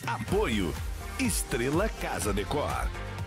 Apoio Estrela Casa Decor.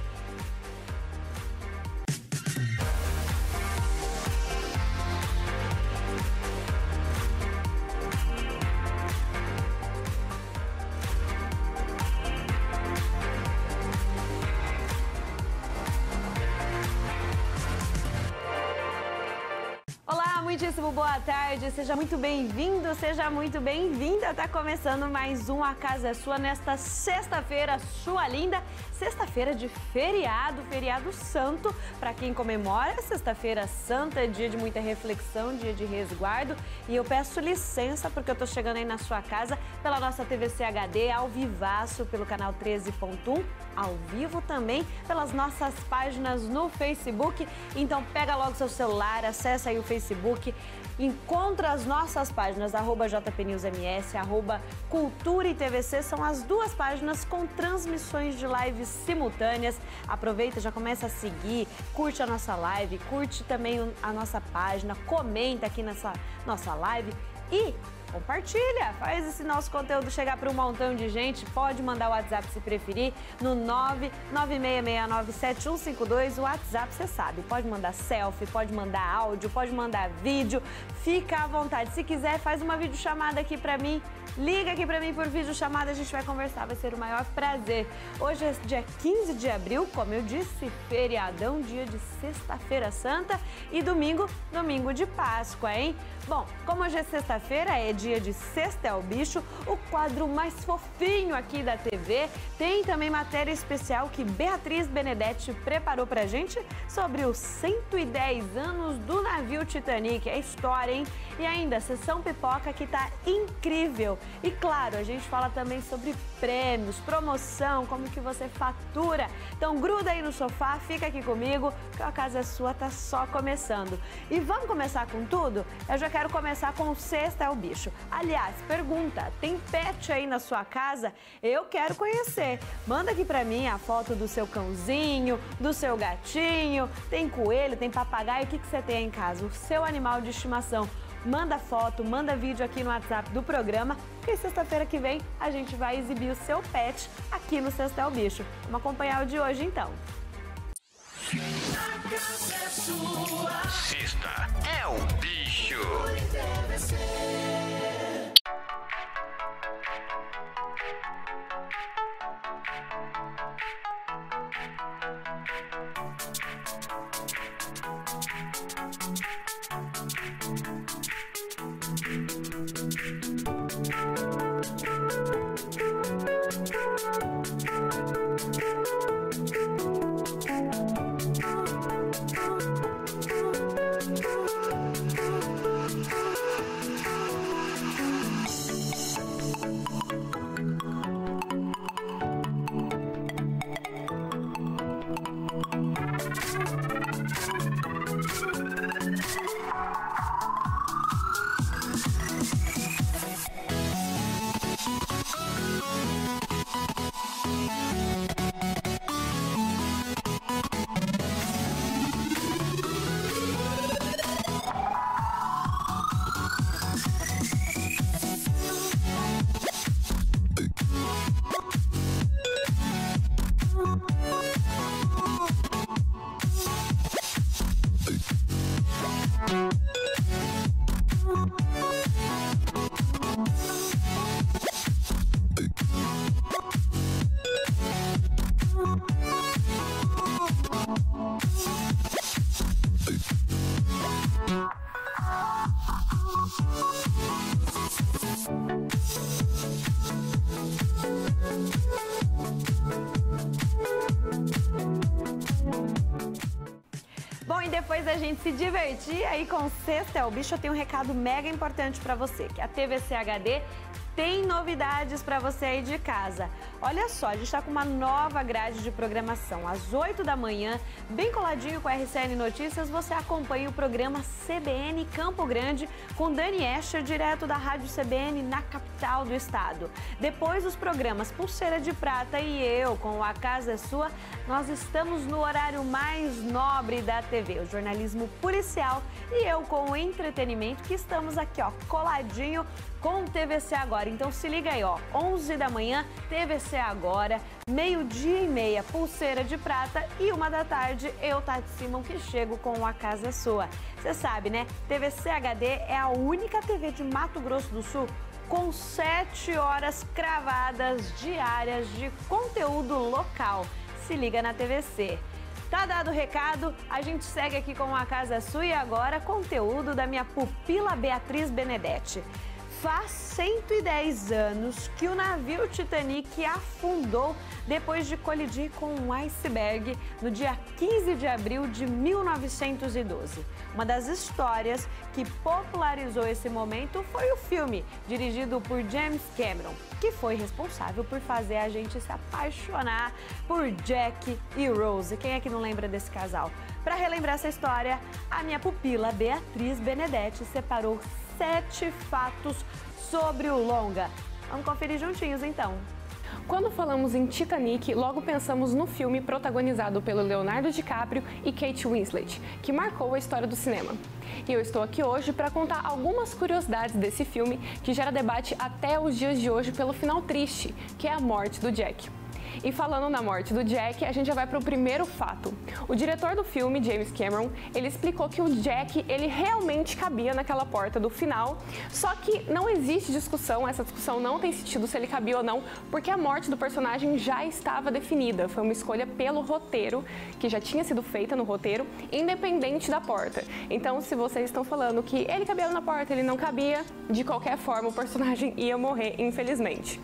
Muitíssimo boa tarde, seja muito bem-vindo, seja muito bem-vinda. Tá começando mais um A Casa é Sua nesta sexta-feira, sua linda. Sexta-feira de feriado, feriado santo. Para quem comemora, sexta-feira santa é dia de muita reflexão, dia de resguardo. E eu peço licença porque eu tô chegando aí na sua casa pela nossa TVC HD, ao vivaço, pelo canal 13.1, ao vivo também, pelas nossas páginas no Facebook. Então pega logo seu celular, acessa aí o Facebook, encontra as nossas páginas, @JPNewsMS, @Cultura e TVC, são as duas páginas com transmissões de lives simultâneas. Aproveita, já começa a seguir, curte a nossa live, curte também a nossa página, comenta aqui nessa nossa live e compartilha, faz esse nosso conteúdo chegar para um montão de gente. Pode mandar o WhatsApp se preferir no 996697152. O WhatsApp, você sabe, pode mandar selfie, pode mandar áudio, pode mandar vídeo, fica à vontade. Se quiser, faz uma videochamada aqui para mim. Liga aqui para mim por videochamada, a gente vai conversar, vai ser o maior prazer. Hoje é dia 15 de abril, como eu disse, feriadão, dia de sexta-feira santa e domingo de Páscoa, hein? Bom, como hoje é sexta-feira, é dia de Sexta é o Bicho, o quadro mais fofinho aqui da TV. Tem também matéria especial que Beatriz Benedetti preparou pra gente sobre os 110 anos do navio Titanic. É história, hein? E ainda, sessão pipoca que tá incrível. E claro, a gente fala também sobre prêmios, promoção, como que você fatura. Então gruda aí no sofá, fica aqui comigo, que a casa é sua, tá só começando. E vamos começar com tudo? Eu já quero começar com o Sexta é o Bicho. Aliás, pergunta, tem pet aí na sua casa? Eu quero conhecer. Manda aqui pra mim a foto do seu cãozinho, do seu gatinho, tem coelho, tem papagaio, o que você tem aí em casa? O seu animal de estimação. Manda foto, manda vídeo aqui no WhatsApp do programa, porque sexta-feira que vem a gente vai exibir o seu pet aqui no Sexta é o Bicho. Vamos acompanhar o de hoje, então. A casa é sua. Sexta é o Bicho. Bom, e depois da gente se divertir aí com Sexta é o Bicho, eu tenho um recado mega importante pra você, que a TVC HD tem novidades para você aí de casa. Olha só, a gente está com uma nova grade de programação. Às 8 da manhã, bem coladinho com a RCN Notícias, você acompanha o programa CBN Campo Grande com Dani Escher, direto da Rádio CBN na capital do estado. Depois os programas Pulseira de Prata e eu, com A Casa é Sua, nós estamos no horário mais nobre da TV, o jornalismo policial, e eu com o entretenimento, que estamos aqui, ó, coladinho com o TVC Agora. Então se liga aí, ó, 11 da manhã, TVC você agora, 12h30, Pulseira de Prata e 1 da tarde, eu, Tati Simon, que chego com A Casa é Sua. Você sabe, né? TVC HD é a única TV de Mato Grosso do Sul com 7 horas cravadas diárias de conteúdo local. Se liga na TVC. Tá dado o recado, a gente segue aqui com A Casa é Sua e agora conteúdo da minha pupila Beatriz Benedetti. Faz 110 anos que o navio Titanic afundou depois de colidir com um iceberg no dia 15 de abril de 1912. Uma das histórias que popularizou esse momento foi o filme, dirigido por James Cameron, que foi responsável por fazer a gente se apaixonar por Jack e Rose. Quem é que não lembra desse casal? Para relembrar essa história, a minha pupila Beatriz Benedetti separou 7 fatos sobre o longa. Vamos conferir juntinhos então. Quando falamos em Titanic, logo pensamos no filme protagonizado pelo Leonardo DiCaprio e Kate Winslet, que marcou a história do cinema. E eu estou aqui hoje para contar algumas curiosidades desse filme que gera debate até os dias de hoje pelo final triste, que é a morte do Jack. E falando na morte do Jack, a gente já vai para o primeiro fato. O diretor do filme, James Cameron, ele explicou que o Jack, ele realmente cabia naquela porta do final, só que não existe discussão, essa discussão não tem sentido se ele cabia ou não, porque a morte do personagem já estava definida, foi uma escolha pelo roteiro, que já tinha sido feita no roteiro, independente da porta. Então, se vocês estão falando que ele cabia na porta, ele não cabia, de qualquer forma o personagem ia morrer, infelizmente.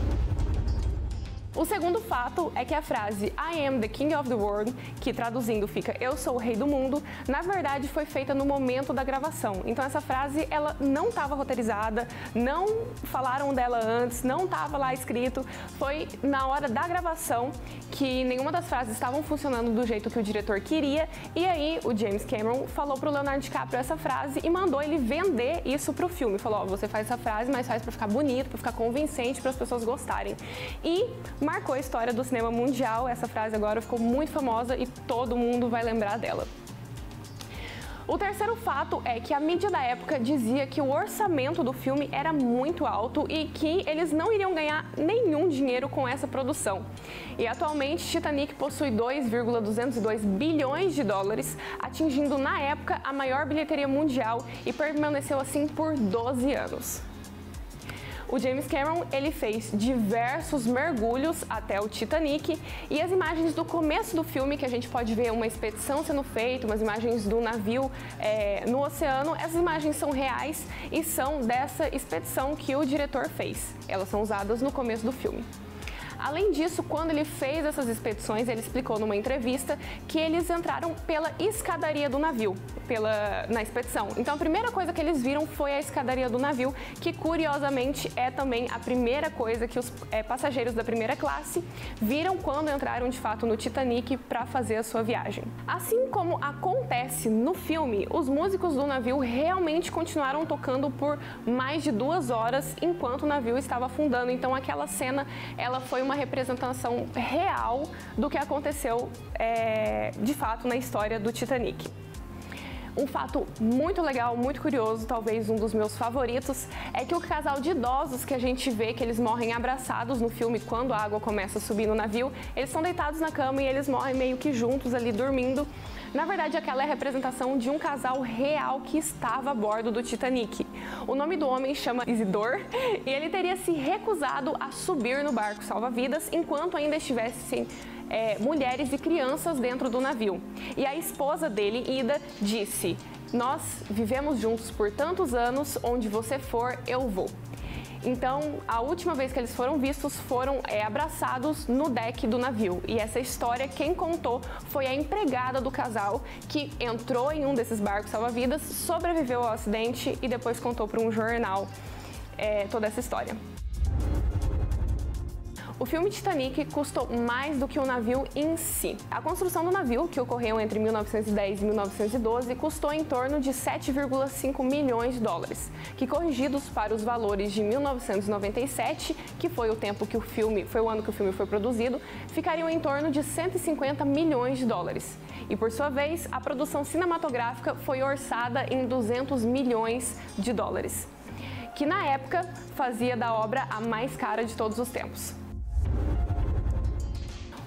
O segundo fato é que a frase I am the king of the world, que traduzindo fica eu sou o rei do mundo, na verdade foi feita no momento da gravação. Então essa frase ela não estava roteirizada, não falaram dela antes, não estava lá escrito, foi na hora da gravação que nenhuma das frases estavam funcionando do jeito que o diretor queria e aí o James Cameron falou pro Leonardo DiCaprio essa frase e mandou ele vender isso pro filme. Falou, ó, você faz essa frase, mas faz pra ficar bonito, pra ficar convincente, para as pessoas gostarem. E marcou a história do cinema mundial, essa frase agora ficou muito famosa e todo mundo vai lembrar dela. O terceiro fato é que a mídia da época dizia que o orçamento do filme era muito alto e que eles não iriam ganhar nenhum dinheiro com essa produção. E atualmente Titanic possui 2,202 bilhões de dólares, atingindo na época a maior bilheteria mundial e permaneceu assim por 12 anos. O James Cameron, ele fez diversos mergulhos até o Titanic e as imagens do começo do filme, que a gente pode ver uma expedição sendo feita, umas imagens do navio no oceano, essas imagens são reais e são dessa expedição que o diretor fez. Elas são usadas no começo do filme. Além disso, quando ele fez essas expedições, ele explicou numa entrevista que eles entraram pela escadaria do navio, na expedição. Então a primeira coisa que eles viram foi a escadaria do navio, que curiosamente é também a primeira coisa que os passageiros da primeira classe viram quando entraram de fato no Titanic para fazer a sua viagem. Assim como acontece no filme, os músicos do navio realmente continuaram tocando por mais de 2 horas enquanto o navio estava afundando. Então aquela cena, ela foi uma representação real do que aconteceu de fato na história do Titanic. Um fato muito legal, muito curioso, talvez um dos meus favoritos, é que o casal de idosos que a gente vê que eles morrem abraçados no filme quando a água começa a subir no navio, eles estão deitados na cama e eles morrem meio que juntos ali dormindo. Na verdade, aquela é a representação de um casal real que estava a bordo do Titanic. O nome do homem chama Isidore e ele teria se recusado a subir no barco salva-vidas enquanto ainda estivessem mulheres e crianças dentro do navio. E a esposa dele, Ida, disse: "Nós vivemos juntos por tantos anos, onde você for, eu vou." Então, a última vez que eles foram vistos foram abraçados no deck do navio. E essa história, quem contou foi a empregada do casal, que entrou em um desses barcos salva-vidas, sobreviveu ao acidente e depois contou para um jornal toda essa história. O filme Titanic custou mais do que o navio em si. A construção do navio, que ocorreu entre 1910 e 1912, custou em torno de 7,5 milhões de dólares, que corrigidos para os valores de 1997, que foi o tempo que foi o ano que o filme foi produzido, ficariam em torno de 150 milhões de dólares. E por sua vez, a produção cinematográfica foi orçada em 200 milhões de dólares, que na época fazia da obra a mais cara de todos os tempos.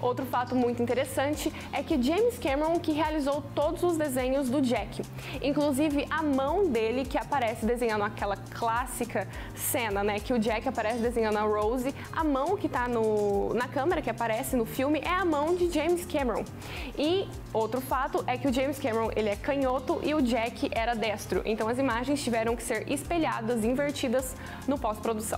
Outro fato muito interessante é que James Cameron que realizou todos os desenhos do Jack. Inclusive a mão dele que aparece desenhando aquela clássica cena, né, que o Jack aparece desenhando a Rose, a mão que tá na câmera que aparece no filme é a mão de James Cameron. E outro fato é que o James Cameron ele é canhoto e o Jack era destro, então as imagens tiveram que ser espelhadas, invertidas no pós-produção.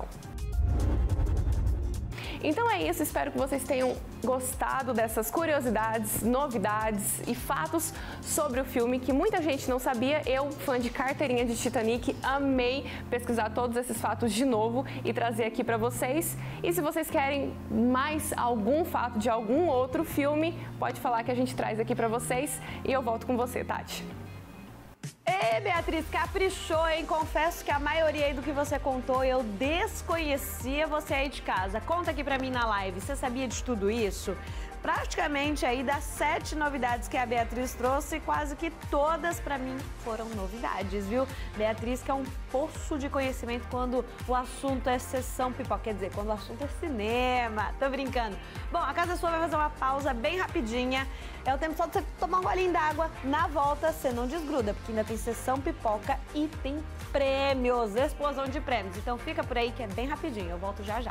Então é isso, espero que vocês tenham gostado dessas curiosidades, novidades e fatos sobre o filme que muita gente não sabia. Eu, fã de carteirinha de Titanic, amei pesquisar todos esses fatos de novo e trazer aqui pra vocês. E se vocês querem mais algum fato de algum outro filme, pode falar que a gente traz aqui pra vocês e eu volto com você, Tati. Ei, Beatriz, caprichou, hein? Confesso que a maioria aí do que você contou eu desconhecia. Você aí de casa, conta aqui pra mim na live, você sabia de tudo isso? Praticamente aí das 7 novidades que a Beatriz trouxe, quase que todas pra mim foram novidades, viu? Beatriz que é um poço de conhecimento quando o assunto é sessão pipoca, quer dizer, quando o assunto é cinema, tô brincando. Bom, a Casa Sua vai fazer uma pausa bem rapidinha, é o tempo só de você tomar um golinho d'água, na volta você não desgruda, porque ainda tem sessão pipoca e tem prêmios, explosão de prêmios, então fica por aí que é bem rapidinho, eu volto já já.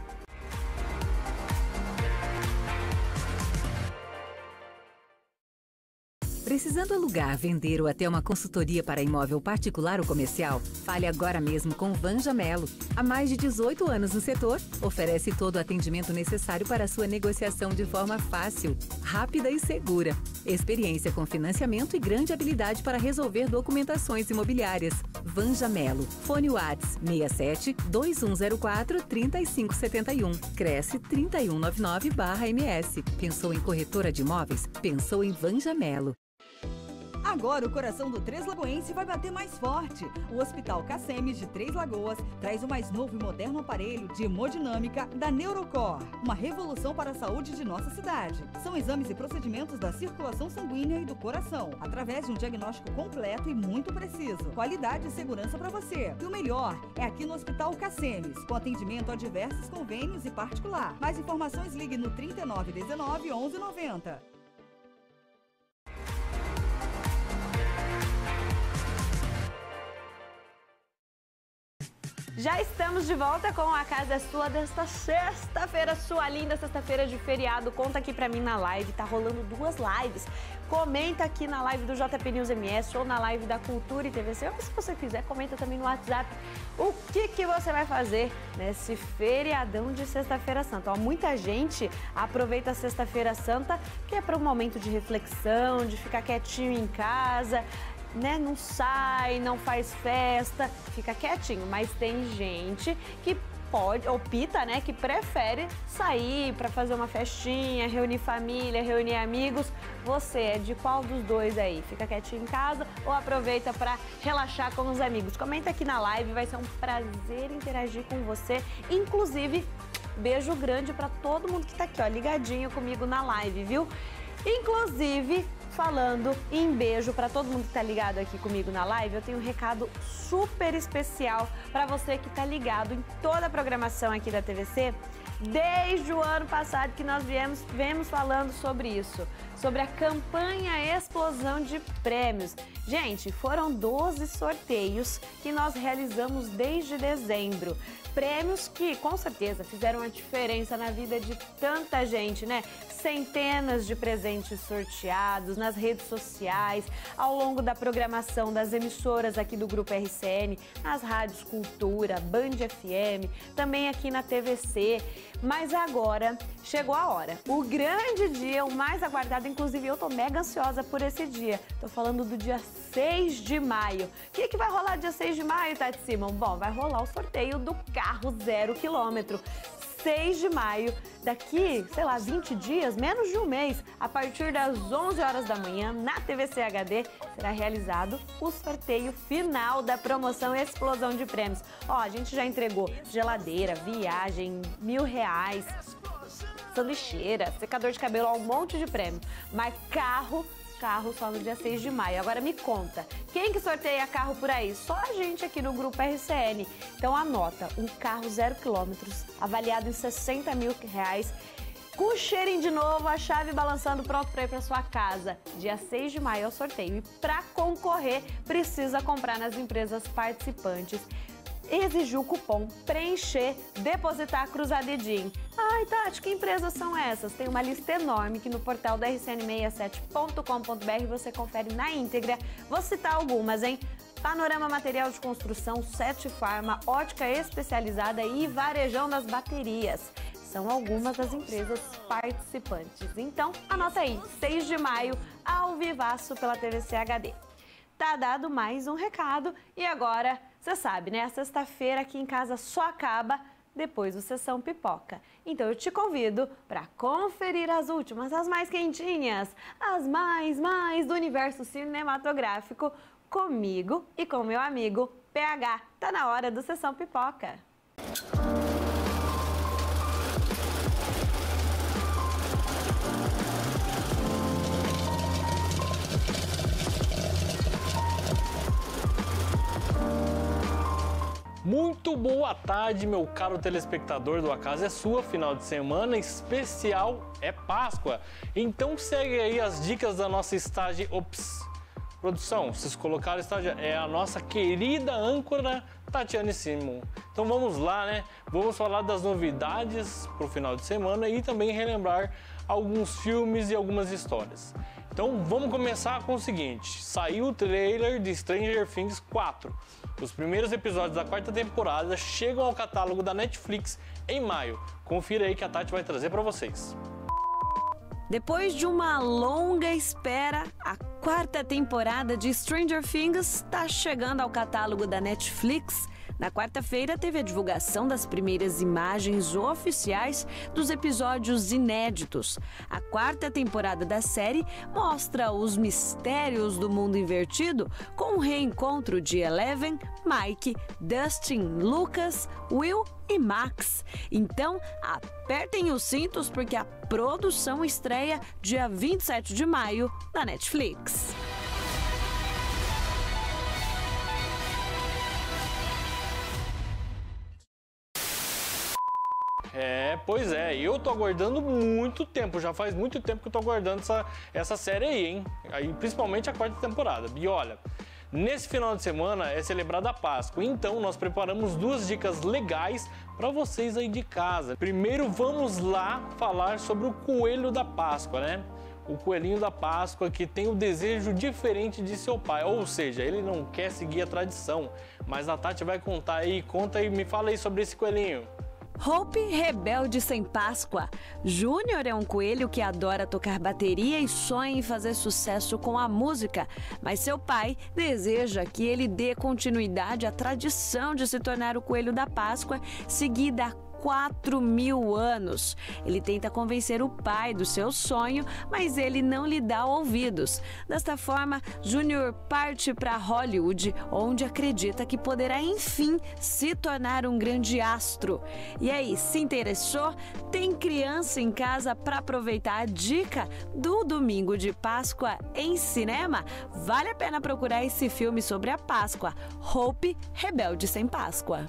Precisando alugar, vender ou até uma consultoria para imóvel particular ou comercial? Fale agora mesmo com Vanja Melo. Há mais de 18 anos no setor, oferece todo o atendimento necessário para a sua negociação de forma fácil, rápida e segura. Experiência com financiamento e grande habilidade para resolver documentações imobiliárias. Vanja Melo. Fone Whats 67 2104 3571. Cresce 3199/MS. Pensou em corretora de imóveis? Pensou em Vanja Melo. Agora o coração do Três Lagoense vai bater mais forte. O Hospital Cacemes de Três Lagoas traz o mais novo e moderno aparelho de hemodinâmica da Neurocor. Uma revolução para a saúde de nossa cidade. São exames e procedimentos da circulação sanguínea e do coração, através de um diagnóstico completo e muito preciso. Qualidade e segurança para você. E o melhor é aqui no Hospital Cacemes, com atendimento a diversos convênios e particular. Mais informações, ligue no 3919 1190. Já estamos de volta com a Casa Sua desta sexta-feira, sua linda sexta-feira de feriado. Conta aqui pra mim na live, tá rolando 2 lives. Comenta aqui na live do JP News MS ou na live da Cultura e TVC. Ou se você quiser, comenta também no WhatsApp o que você vai fazer nesse feriadão de Sexta-feira Santa. Ó, muita gente aproveita a Sexta-feira Santa, que é para um momento de reflexão, de ficar quietinho em casa, né? Não sai, não faz festa, fica quietinho, mas tem gente que opta, né, que prefere sair para fazer uma festinha, reunir família, reunir amigos. Você é de qual dos dois aí? Fica quietinho em casa ou aproveita para relaxar com os amigos? Comenta aqui na live, vai ser um prazer interagir com você. Inclusive, beijo grande para todo mundo que tá aqui, ó, ligadinho comigo na live, viu? Inclusive, falando em beijo para todo mundo que tá ligado aqui comigo na live, eu tenho um recado super especial para você que tá ligado em toda a programação aqui da TVC. Desde o ano passado que nós viemos falando sobre isso, sobre a campanha Explosão de Prêmios. Gente, foram 12 sorteios que nós realizamos desde dezembro. Prêmios que, com certeza, fizeram a diferença na vida de tanta gente, né? Centenas de presentes sorteados nas redes sociais, ao longo da programação das emissoras aqui do Grupo RCN, nas rádios Cultura, Band FM, também aqui na TVC. Mas agora chegou a hora. O grande dia, o mais aguardado, inclusive eu tô mega ansiosa por esse dia. Tô falando do dia 6 de maio. O que vai rolar dia 6 de maio, Tati Simon? Bom, vai rolar o sorteio do carro 0 km. 6 de maio, daqui, sei lá, 20 dias, menos de um mês, a partir das 11 horas da manhã, na TVC HD, será realizado o sorteio final da promoção Explosão de Prêmios. Ó, a gente já entregou geladeira, viagem, R$1.000, sanduicheira, secador de cabelo, ó, um monte de prêmio. Mas carro só no dia 6 de maio. Agora me conta, quem que sorteia carro por aí? Só a gente aqui no Grupo RCN. Então anota, um carro 0 km, avaliado em R$60.000, com o cheirinho de novo, a chave balançando, pronto para ir para sua casa. Dia 6 de maio é o sorteio e para concorrer precisa comprar nas empresas participantes, exigir o cupom, preencher, depositar, cruzar dedinho. Ai, Tati, que empresas são essas? Tem uma lista enorme que no portal da rcn67.com.br você confere na íntegra. Vou citar algumas, hein? Panorama Material de Construção, Sete Farma, Ótica Especializada e Varejão das Baterias. São algumas das empresas participantes. Então, anota aí, 6 de maio, ao vivaço pela TVC HD. Tá dado mais um recado e agora, você sabe, né? A sexta-feira aqui em casa só acaba depois do Sessão Pipoca. Então eu te convido para conferir as últimas, as mais quentinhas, as mais do universo cinematográfico comigo e com meu amigo PH. Tá na hora do Sessão Pipoca. Muito boa tarde, meu caro telespectador do A Casa é Sua. Final de semana especial é Páscoa. Então segue aí as dicas da nossa estágio. Produção, vocês colocaram estágio, é a nossa querida âncora Tatiane Simon. Então vamos lá, né? Vamos falar das novidades pro final de semana e também relembrar alguns filmes e algumas histórias. Então vamos começar com o seguinte: saiu o trailer de Stranger Things 4. Os primeiros episódios da quarta temporada chegam ao catálogo da Netflix em maio. Confira aí que a Tati vai trazer para vocês. Depois de uma longa espera, a quarta temporada de Stranger Things está chegando ao catálogo da Netflix. Na quarta-feira, teve a divulgação das primeiras imagens oficiais dos episódios inéditos. A quarta temporada da série mostra os mistérios do mundo invertido com o reencontro de Eleven, Mike, Dustin, Lucas, Will e Max. Então, apertem os cintos porque a produção estreia dia 27 de maio na Netflix. Pois é, eu tô aguardando muito tempo, já faz muito tempo que eu tô aguardando essa série aí, hein? Aí, principalmente a quarta temporada. E olha, nesse final de semana é celebrada a Páscoa, então nós preparamos duas dicas legais para vocês aí de casa. Primeiro, vamos lá falar sobre o Coelho da Páscoa, né? O Coelhinho da Páscoa que tem um desejo diferente de seu pai, ou seja, ele não quer seguir a tradição, mas a Tati vai contar aí, conta aí, me fala aí sobre esse coelhinho. Hope, rebelde sem Páscoa. Júnior é um coelho que adora tocar bateria e sonha em fazer sucesso com a música, mas seu pai deseja que ele dê continuidade à tradição de se tornar o Coelho da Páscoa, seguida há 4.000 anos. Ele tenta convencer o pai do seu sonho, mas ele não lhe dá ouvidos. Desta forma, Júnior parte para Hollywood, onde acredita que poderá enfim se tornar um grande astro. E aí, se interessou? Tem criança em casa para aproveitar a dica do Domingo de Páscoa em cinema? Vale a pena procurar esse filme sobre a Páscoa, Hope, Rebelde sem Páscoa.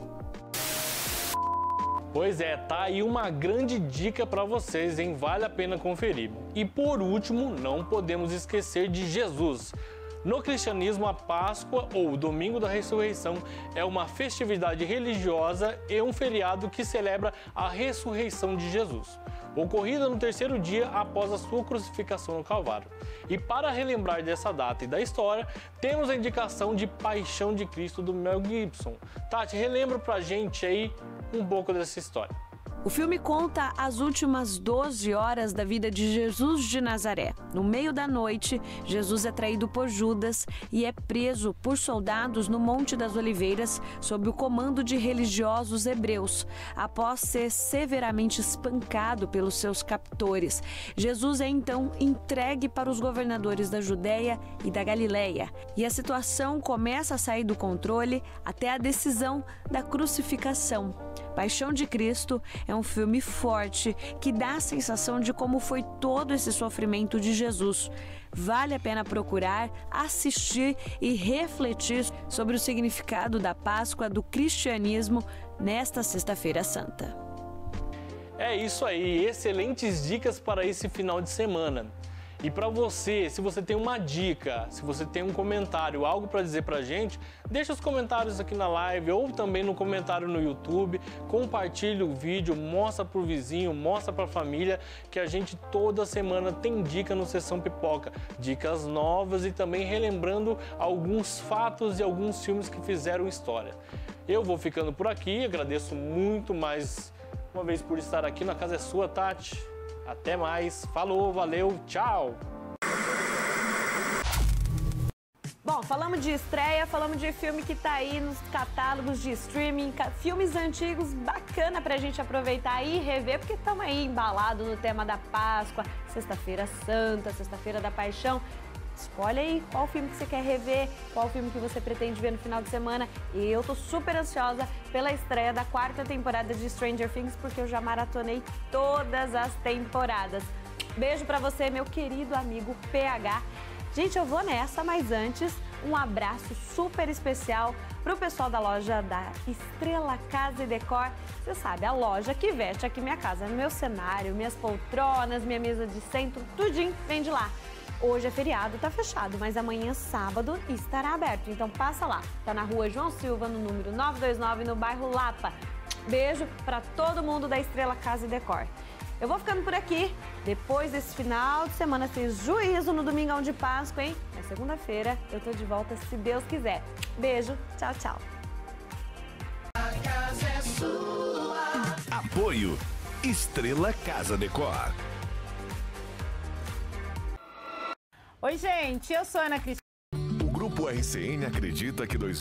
Pois é, tá aí uma grande dica para vocês, hein? Vale a pena conferir. E por último, não podemos esquecer de Jesus. No cristianismo, a Páscoa, ou o Domingo da Ressurreição, é uma festividade religiosa e um feriado que celebra a ressurreição de Jesus, ocorrida no terceiro dia após a sua crucificação no Calvário. E para relembrar dessa data e da história, temos a indicação de Paixão de Cristo do Mel Gibson. Tati, relembra pra gente aí um pouco dessa história. O filme conta as últimas 12 horas da vida de Jesus de Nazaré. No meio da noite, Jesus é traído por Judas e é preso por soldados no Monte das Oliveiras sob o comando de religiosos hebreus, após ser severamente espancado pelos seus captores. Jesus é então entregue para os governadores da Judéia e da Galileia, e a situação começa a sair do controle até a decisão da crucificação. Paixão de Cristo é um filme forte que dá a sensação de como foi todo esse sofrimento de Jesus. Vale a pena procurar, assistir e refletir sobre o significado da Páscoa do cristianismo nesta Sexta-feira Santa. É isso aí, excelentes dicas para esse final de semana. E para você, se você tem uma dica, se você tem um comentário, algo para dizer pra gente, deixa os comentários aqui na live ou também no comentário no YouTube, compartilhe o vídeo, mostra pro vizinho, mostra pra família, que a gente toda semana tem dica no Sessão Pipoca, dicas novas e também relembrando alguns fatos e alguns filmes que fizeram história. Eu vou ficando por aqui, agradeço muito mais uma vez por estar aqui, na casa é sua, Tati. Até mais, falou, valeu, tchau! Bom, falamos de estreia, falamos de filme que tá aí nos catálogos de streaming, filmes antigos, bacana pra gente aproveitar e rever, porque estamos aí embalados no tema da Páscoa, Sexta-feira Santa, Sexta-feira da Paixão. Escolhe aí qual filme que você quer rever, qual filme que você pretende ver no final de semana. E eu tô super ansiosa pela estreia da 4ª temporada de Stranger Things, porque eu já maratonei todas as temporadas. Beijo pra você, meu querido amigo PH. Gente, eu vou nessa, mas antes, um abraço super especial pro pessoal da loja da Estrela Casa e Decor. Você sabe, a loja que veste aqui minha casa, meu cenário, minhas poltronas, minha mesa de centro, tudinho vem de lá. Hoje é feriado, tá fechado, mas amanhã, sábado, estará aberto. Então passa lá, tá na rua João Silva, no número 929, no bairro Lapa. Beijo pra todo mundo da Estrela Casa e Decor. Eu vou ficando por aqui. Depois desse final de semana, sem juízo no domingão de Páscoa, hein? Na segunda-feira eu tô de volta, se Deus quiser. Beijo, tchau, tchau. A casa é sua. Apoio Estrela Casa Decor. Oi, gente, eu sou a Ana Cristina. O Grupo RCN acredita que